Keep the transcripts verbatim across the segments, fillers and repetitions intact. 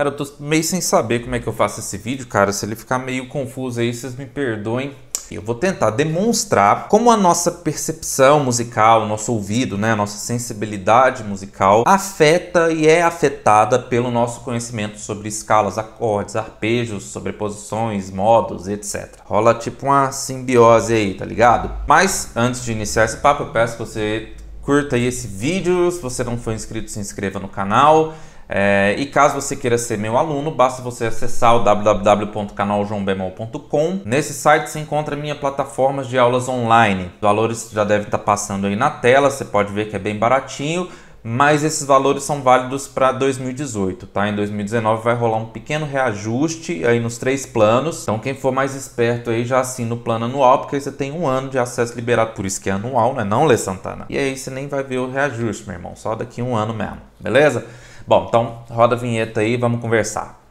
Cara, eu tô meio sem saber como é que eu faço esse vídeo, cara. Se ele ficar meio confuso aí, vocês me perdoem. Eu vou tentar demonstrar como a nossa percepção musical, o nosso ouvido, né, a nossa sensibilidade musical afeta e é afetada pelo nosso conhecimento sobre escalas, acordes, arpejos, sobreposições, modos, etcétera. Rola tipo uma simbiose aí, tá ligado? Mas antes de iniciar esse papo, eu peço que você curta aí esse vídeo. Se você não for inscrito, se inscreva no canal. É, e caso você queira ser meu aluno, basta você acessar o w w w ponto canal joão bemol ponto com. Nesse site você encontra minha plataforma de aulas online. Os valores já devem estar passando aí na tela, você pode ver que é bem baratinho, mas esses valores são válidos para dois mil e dezoito, tá? Em dois mil e dezenove vai rolar um pequeno reajuste aí nos três planos. Então quem for mais esperto aí já assina o plano anual, porque aí você tem um ano de acesso liberado, por isso que é anual, né? Não, Lê Santana. E aí você nem vai ver o reajuste, meu irmão, só daqui a um ano mesmo, beleza? Bom, então roda a vinheta aí e vamos conversar.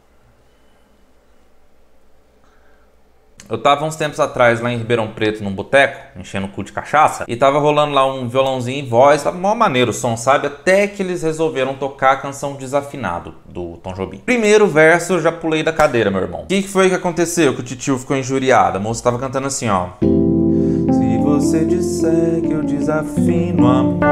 Eu tava uns tempos atrás lá em Ribeirão Preto, num boteco, enchendo o cu de cachaça, e tava rolando lá um violãozinho em voz, tava mó maneiro o som, sabe? Até que eles resolveram tocar a canção Desafinado, do Tom Jobim. Primeiro verso eu já pulei da cadeira, meu irmão. O que, que foi que aconteceu? Que o titio ficou injuriado. A moça tava cantando assim, ó. Se você disser que eu desafino amor,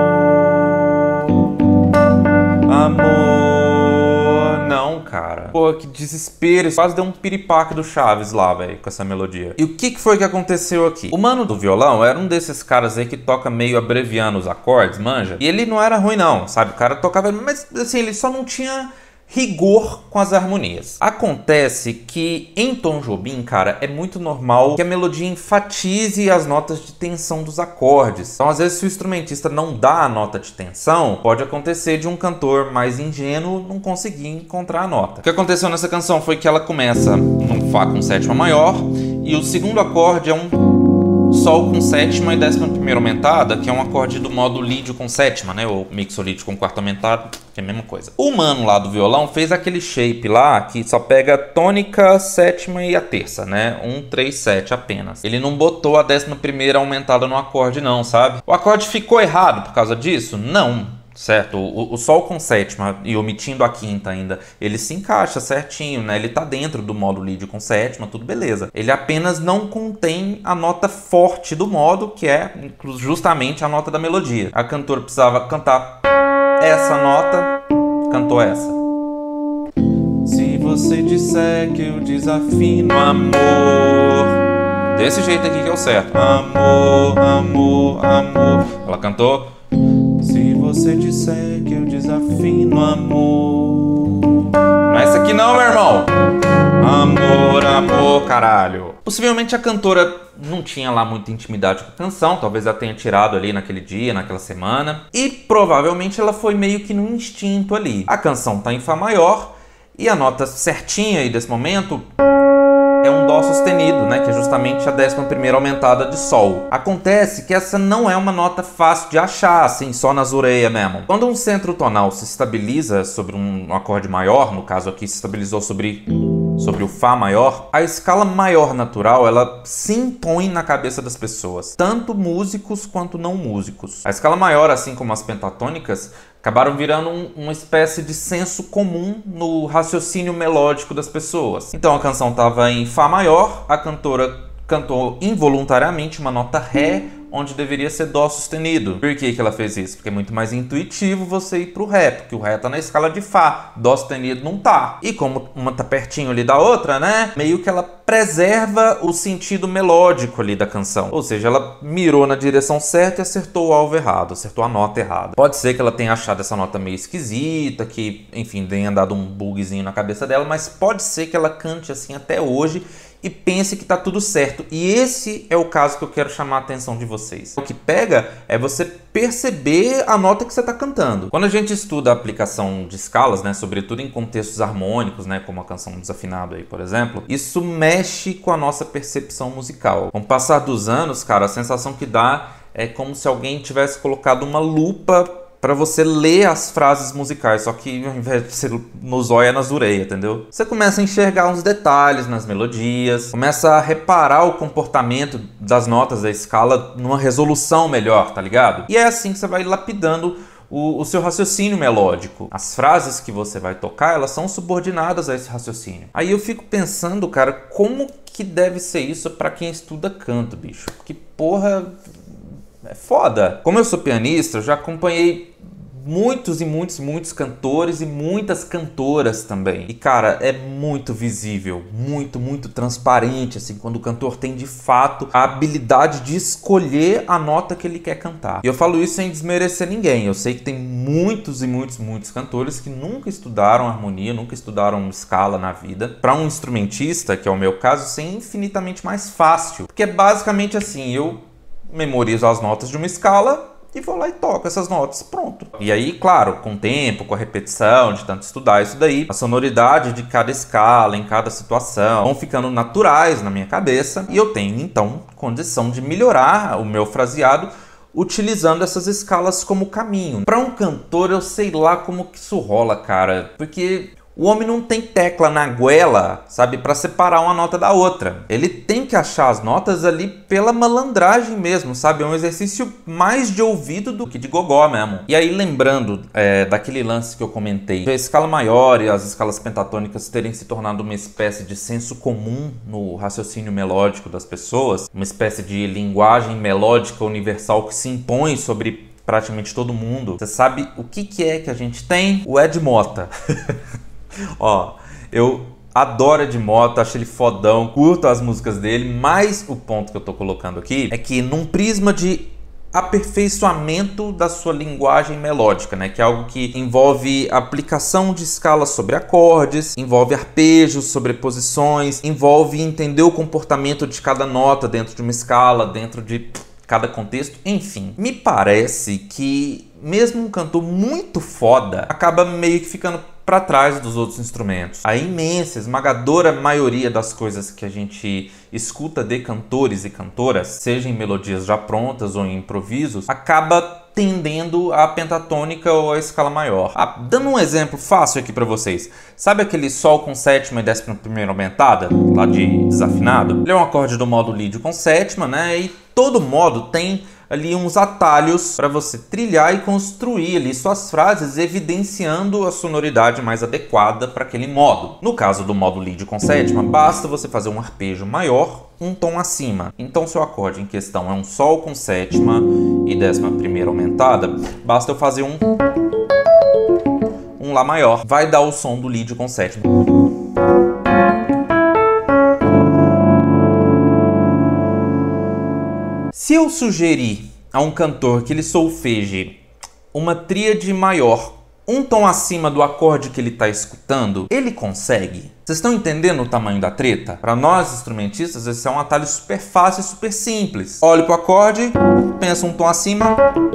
amor, não, cara. Pô, que desespero. Isso quase deu um piripaque do Chaves lá, velho, com essa melodia. E o que que foi que aconteceu aqui? O mano do violão era um desses caras aí que toca meio abreviando os acordes, manja? E ele não era ruim não, sabe? O cara tocava, mas assim, ele só não tinha rigor com as harmonias. Acontece que em Tom Jobim, cara, é muito normal que a melodia enfatize as notas de tensão dos acordes. Então, às vezes, se o instrumentista não dá a nota de tensão, pode acontecer de um cantor mais ingênuo não conseguir encontrar a nota. O que aconteceu nessa canção foi que ela começa num Fá com sétima maior e o segundo acorde é um Sol com sétima e décima primeira aumentada, que é um acorde do modo lídio com sétima, né? Ou mixolídio com quarta aumentada, que é a mesma coisa. O mano lá do violão fez aquele shape lá que só pega tônica, sétima e a terça, né? Um, três, sete apenas. Ele não botou a décima primeira aumentada no acorde não, sabe? O acorde ficou errado por causa disso? Não. Certo? O, o Sol com sétima e omitindo a quinta ainda, ele se encaixa certinho, né? Ele tá dentro do modo lídio com sétima, tudo beleza. Ele apenas não contém a nota forte do modo, que é justamente a nota da melodia. A cantora precisava cantar essa nota, cantou essa. Se você disser que eu desafino amor, desse jeito aqui que é o certo. Amor, amor, amor. Ela cantou. Se você disser que eu desafino amor. Não é essa aqui não, meu irmão. Amor, amor, caralho. Possivelmente a cantora não tinha lá muita intimidade com a canção. Talvez ela tenha tirado ali naquele dia, naquela semana. E provavelmente ela foi meio que no instinto ali. A canção tá em Fá maior e a nota certinha aí desse momento é um Dó sustenido, né, que é justamente a décima primeira aumentada de Sol. Acontece que essa não é uma nota fácil de achar, assim, só nas orelhas mesmo. Quando um centro tonal se estabiliza sobre um acorde maior, no caso aqui se estabilizou sobre, sobre o Fá maior, a escala maior natural, ela se impõe na cabeça das pessoas, tanto músicos quanto não músicos. A escala maior, assim como as pentatônicas, acabaram virando um, uma espécie de senso comum no raciocínio melódico das pessoas. Então a canção estava em Fá maior, a cantora cantou involuntariamente uma nota Ré, onde deveria ser Dó sustenido. Por que que ela fez isso? Porque é muito mais intuitivo você ir pro Ré, porque o Ré tá na escala de Fá, Dó sustenido não tá. E como uma tá pertinho ali da outra, né, meio que ela preserva o sentido melódico ali da canção. Ou seja, ela mirou na direção certa e acertou o alvo errado, acertou a nota errada. Pode ser que ela tenha achado essa nota meio esquisita, que, enfim, tenha dado um bugzinho na cabeça dela, mas pode ser que ela cante assim até hoje e pense que tá tudo certo. E esse é o caso que eu quero chamar a atenção de vocês. O que pega é você perceber a nota que você tá cantando. Quando a gente estuda a aplicação de escalas, né, sobretudo em contextos harmônicos, né, como a canção Desafinado aí, por exemplo, isso mexe com a nossa percepção musical. Com o passar dos anos, cara, a sensação que dá é como se alguém tivesse colocado uma lupa para você ler as frases musicais, só que ao invés de ser no zóio é nas orelhas, entendeu? Você começa a enxergar uns detalhes nas melodias, começa a reparar o comportamento das notas da escala numa resolução melhor, tá ligado? E é assim que você vai lapidando o, o seu raciocínio melódico. As frases que você vai tocar, elas são subordinadas a esse raciocínio. Aí eu fico pensando, cara, como que deve ser isso pra quem estuda canto, bicho? Que porra... é foda. Como eu sou pianista, eu já acompanhei muitos e muitos, muitos cantores e muitas cantoras também. E, cara, é muito visível, muito, muito transparente, assim, quando o cantor tem, de fato, a habilidade de escolher a nota que ele quer cantar. E eu falo isso sem desmerecer ninguém. Eu sei que tem muitos e muitos, muitos cantores que nunca estudaram harmonia, nunca estudaram escala na vida. Para um instrumentista, que é o meu caso, isso é infinitamente mais fácil. Porque é basicamente assim, eu memorizo as notas de uma escala e vou lá e toco essas notas, pronto. E aí, claro, com o tempo, com a repetição, de tanto estudar isso daí, a sonoridade de cada escala, em cada situação, vão ficando naturais na minha cabeça, e eu tenho, então, condição de melhorar o meu fraseado utilizando essas escalas como caminho. Para um cantor, eu sei lá como que isso rola, cara, porque... o homem não tem tecla na goela, sabe, para separar uma nota da outra. Ele tem que achar as notas ali pela malandragem mesmo, sabe? É um exercício mais de ouvido do que de gogó mesmo. E aí, lembrando é, daquele lance que eu comentei, de a escala maior e as escalas pentatônicas terem se tornado uma espécie de senso comum no raciocínio melódico das pessoas, uma espécie de linguagem melódica universal que se impõe sobre praticamente todo mundo. Você sabe o que, que é que a gente tem? O Ed Mota. Ó, eu adoro Ed Mota, acho ele fodão, curto as músicas dele, mas o ponto que eu tô colocando aqui é que num prisma de aperfeiçoamento da sua linguagem melódica, né, que é algo que envolve aplicação de escalas sobre acordes, envolve arpejos, sobreposições, envolve entender o comportamento de cada nota dentro de uma escala, dentro de cada contexto, enfim. Me parece que mesmo um cantor muito foda acaba meio que ficando para trás dos outros instrumentos. A imensa, esmagadora maioria das coisas que a gente escuta de cantores e cantoras, seja em melodias já prontas ou em improvisos, acaba tendendo à pentatônica ou à escala maior. Ah, dando um exemplo fácil aqui para vocês. Sabe aquele sol com sétima e décima primeira aumentada, lá de desafinado? Ele é um acorde do modo lídio com sétima, né? E todo modo tem ali uns atalhos para você trilhar e construir ali suas frases, evidenciando a sonoridade mais adequada para aquele modo. No caso do modo lídio com sétima, basta você fazer um arpejo maior, um tom acima. Então, se o acorde em questão é um sol com sétima e décima primeira aumentada, basta eu fazer um um lá maior. Vai dar o som do lídio com sétima. Se eu sugerir a um cantor que ele solfeje uma tríade maior, um tom acima do acorde que ele está escutando, ele consegue? Vocês estão entendendo o tamanho da treta? Para nós instrumentistas, esse é um atalho super fácil e super simples. Olha pro acorde, pensa um tom acima.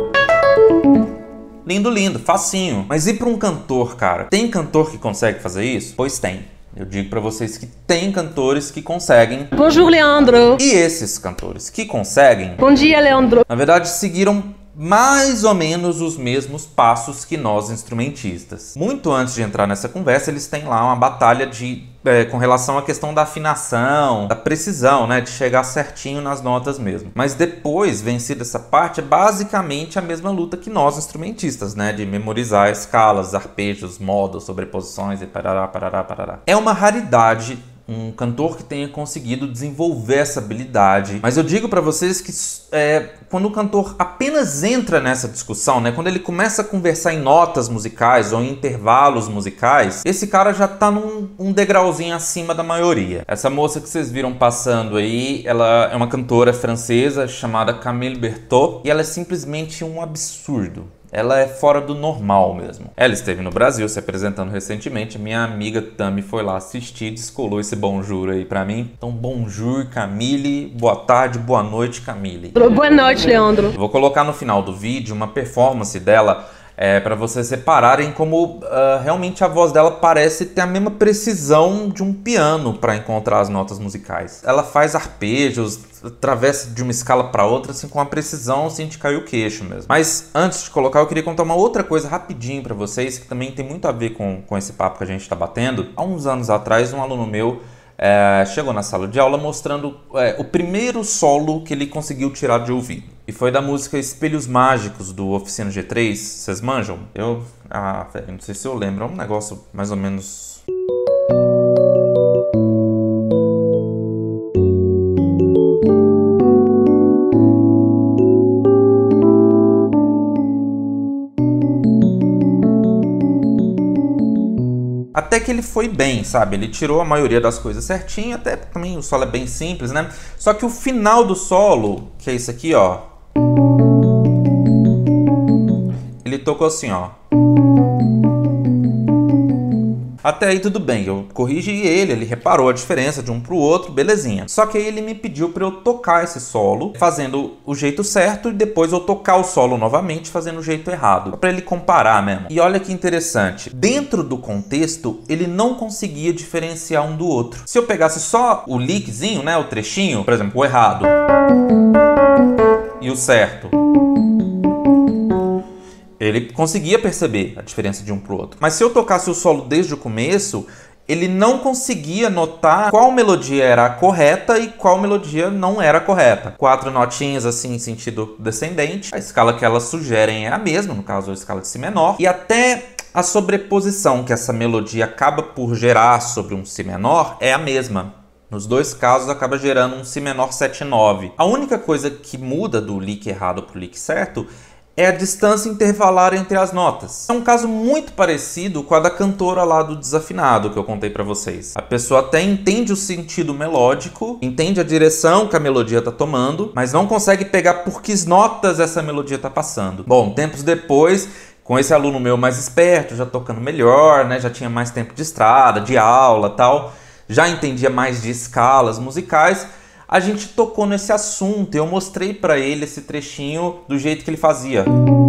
Lindo, lindo, facinho. Mas e para um cantor, cara? Tem cantor que consegue fazer isso? Pois tem. Eu digo pra vocês que tem cantores que conseguem. Bonjour, Leandro. E esses cantores que conseguem... Bom dia, Leandro. Na verdade, seguiram mais ou menos os mesmos passos que nós instrumentistas. Muito antes de entrar nessa conversa, eles têm lá uma batalha de, é, com relação à questão da afinação, da precisão, né, de chegar certinho nas notas mesmo. Mas depois, vencida essa parte, é basicamente a mesma luta que nós instrumentistas, né, de memorizar escalas, arpejos, modos, sobreposições e parará, parará, parará. É uma raridade um cantor que tenha conseguido desenvolver essa habilidade. Mas eu digo para vocês que é, quando o cantor apenas entra nessa discussão, né, quando ele começa a conversar em notas musicais ou em intervalos musicais, esse cara já tá num um degrauzinho acima da maioria. Essa moça que vocês viram passando aí, ela é uma cantora francesa chamada Camille Berthoud e ela é simplesmente um absurdo. Ela é fora do normal mesmo. Ela esteve no Brasil se apresentando recentemente. Minha amiga Tami foi lá assistir, descolou esse bonjour aí pra mim. Então, bonjour, Camille. Boa tarde, boa noite, Camille. Boa noite, Leandro. Vou colocar no final do vídeo uma performance dela é, para vocês repararem como uh, realmente a voz dela parece ter a mesma precisão de um piano para encontrar as notas musicais. Ela faz arpejos, atravessa de uma escala para outra, assim, com uma precisão, assim, de cair o queixo mesmo. Mas antes de colocar, eu queria contar uma outra coisa rapidinho para vocês, que também tem muito a ver com, com esse papo que a gente está batendo. Há uns anos atrás, um aluno meu é, chegou na sala de aula mostrando é, o primeiro solo que ele conseguiu tirar de ouvido. E foi da música Espelhos Mágicos, do Oficina G três. Vocês manjam? Eu... Ah, velho, não sei se eu lembro. É um negócio mais ou menos... Até que ele foi bem, sabe? Ele tirou a maioria das coisas certinho, até também o solo é bem simples, né? Só que o final do solo, que é isso aqui, ó. Ele tocou assim, ó. Até aí tudo bem, eu corrigi ele, ele reparou a diferença de um pro outro, belezinha. Só que aí ele me pediu pra eu tocar esse solo fazendo o jeito certo e depois eu tocar o solo novamente fazendo o jeito errado. Pra ele comparar mesmo. E olha que interessante, dentro do contexto ele não conseguia diferenciar um do outro. Se eu pegasse só o lickzinho, né, o trechinho, por exemplo, o errado e o certo, ele conseguia perceber a diferença de um pro outro. Mas se eu tocasse o solo desde o começo, ele não conseguia notar qual melodia era a correta e qual melodia não era a correta. Quatro notinhas assim em sentido descendente. A escala que elas sugerem é a mesma, no caso a escala de Si menor. E até a sobreposição que essa melodia acaba por gerar sobre um Si menor é a mesma. Nos dois casos acaba gerando um Si menor sete nove. A única coisa que muda do lick errado para o lick certo é a distância intervalar entre as notas. É um caso muito parecido com a da cantora lá do desafinado que eu contei pra vocês. A pessoa até entende o sentido melódico, entende a direção que a melodia tá tomando, mas não consegue pegar por que notas essa melodia tá passando. Bom, tempos depois, com esse aluno meu mais esperto, já tocando melhor, né, já tinha mais tempo de estrada, de aula, tal, já entendia mais de escalas musicais, a gente tocou nesse assunto e eu mostrei pra ele esse trechinho do jeito que ele fazia.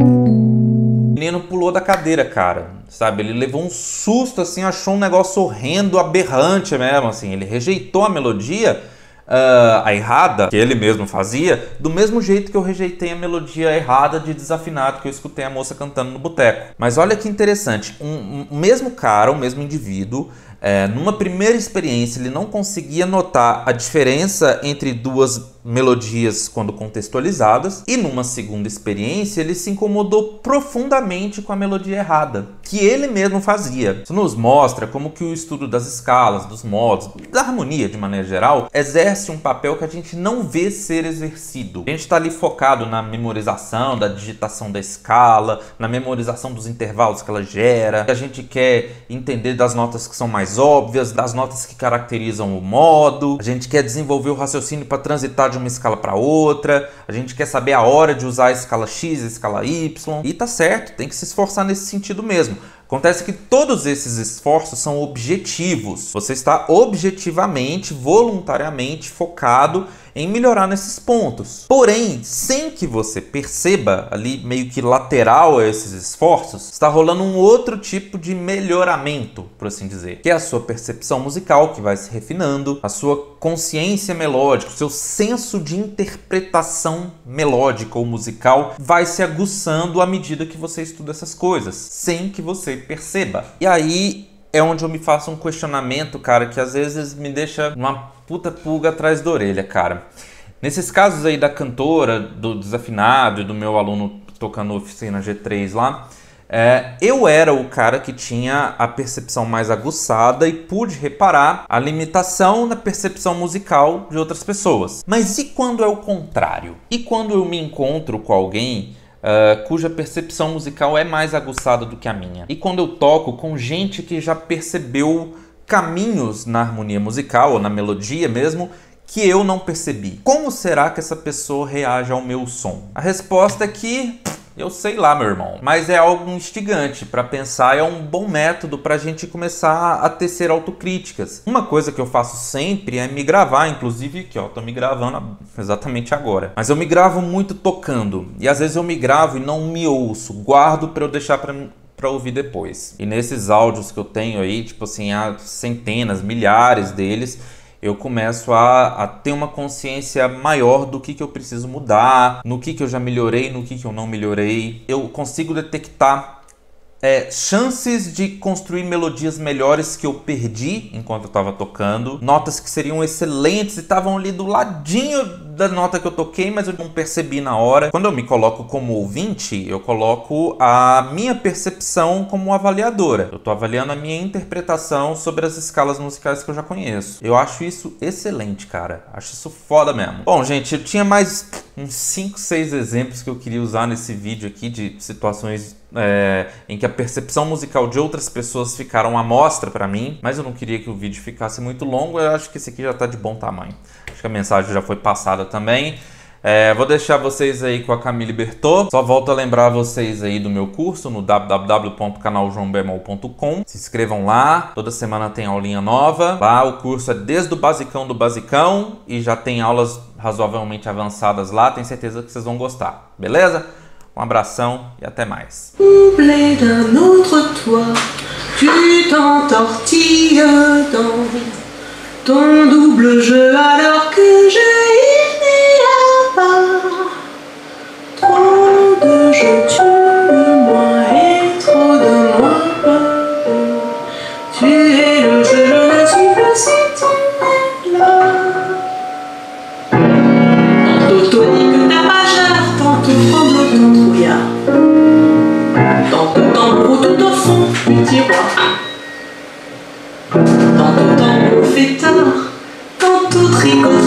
O menino pulou da cadeira, cara, sabe? Ele levou um susto, assim, achou um negócio horrendo, aberrante mesmo, assim. Ele rejeitou a melodia, uh, a errada, que ele mesmo fazia, do mesmo jeito que eu rejeitei a melodia errada de desafinado que eu escutei a moça cantando no boteco. Mas olha que interessante, um, um mesmo cara, o mesmo indivíduo, É, numa primeira experiência ele não conseguia notar a diferença entre duas melodias quando contextualizadas, e numa segunda experiência ele se incomodou profundamente com a melodia errada, que ele mesmo fazia. Isso nos mostra como que o estudo das escalas, dos modos, da harmonia de maneira geral, exerce um papel que a gente não vê ser exercido. A gente está ali focado na memorização, da digitação da escala, na memorização dos intervalos que ela gera, a gente quer entender das notas que são mais óbvias, das notas que caracterizam o modo, a gente quer desenvolver o raciocínio para transitar de uma escala para outra, a gente quer saber a hora de usar a escala X, a escala Y, e tá certo, tem que se esforçar nesse sentido mesmo. Acontece que todos esses esforços são objetivos. Você está objetivamente, voluntariamente focado em melhorar nesses pontos. Porém, sem que você perceba, ali meio que lateral a esses esforços, está rolando um outro tipo de melhoramento, por assim dizer, que é a sua percepção musical, que vai se refinando, a sua consciência melódica, o seu senso de interpretação melódica ou musical vai se aguçando à medida que você estuda essas coisas, sem que você perceba. E aí é onde eu me faço um questionamento, cara, que às vezes me deixa uma puta pulga atrás da orelha, cara. Nesses casos aí da cantora, do desafinado e do meu aluno tocando Oficina G três lá, é, eu era o cara que tinha a percepção mais aguçada e pude reparar a limitação na percepção musical de outras pessoas. Mas e quando é o contrário? E quando eu me encontro com alguém Uh, cuja percepção musical é mais aguçada do que a minha? E quando eu toco com gente que já percebeu caminhos na harmonia musical, ou na melodia mesmo, que eu não percebi? Como será que essa pessoa reage ao meu som? A resposta é que eu sei lá, meu irmão. Mas é algo instigante para pensar, é um bom método para a gente começar a tecer autocríticas. Uma coisa que eu faço sempre é me gravar, inclusive aqui, ó, tô me gravando exatamente agora. Mas eu me gravo muito tocando, e às vezes eu me gravo e não me ouço, guardo para eu deixar para para ouvir depois. E nesses áudios que eu tenho aí, tipo assim, há centenas, milhares deles, eu começo a, a ter uma consciência maior do que, que eu preciso mudar, no que, que eu já melhorei, no que, que eu não melhorei. Eu consigo detectar É, chances de construir melodias melhores que eu perdi enquanto eu estava tocando. Notas que seriam excelentes e estavam ali do ladinho da nota que eu toquei, mas eu não percebi na hora. Quando eu me coloco como ouvinte, eu coloco a minha percepção como avaliadora. Eu tô avaliando a minha interpretação sobre as escalas musicais que eu já conheço. Eu acho isso excelente, cara. Acho isso foda mesmo. Bom, gente, eu tinha mais uns cinco, seis exemplos que eu queria usar nesse vídeo aqui de situações é, em que a percepção musical de outras pessoas ficaram à mostra pra mim, mas eu não queria que o vídeo ficasse muito longo. Eu acho que esse aqui já tá de bom tamanho. Acho que a mensagem já foi passada também. É, vou deixar vocês aí com a Camille Bertot. Só volto a lembrar vocês aí do meu curso no w w w ponto canal joão bemol ponto com. Se inscrevam lá, toda semana tem aulinha nova. Lá o curso é desde o basicão do basicão e já tem aulas razoavelmente avançadas lá. Tenho certeza que vocês vão gostar, beleza? Um abração e até mais. Blé d'un autre toit, tu t'entortilles dans ton double jeu alors que je il n'y a pas trop de jeux, tu de moi et trop de moi. Tu es le jeu, je ne suis pas si tu es là. Tantôt tonique tapageur, tantôt tremblotant trouillard, tantôt tambour tout au fond du tiroir, tantôt tambour fêtard, tantôt tricot